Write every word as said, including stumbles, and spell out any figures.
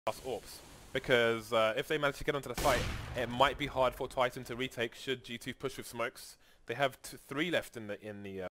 last Orps. Because uh, if they manage to get onto the site, it might be hard for Titan to retake should G two push with smokes. They have t three left in the in the uh,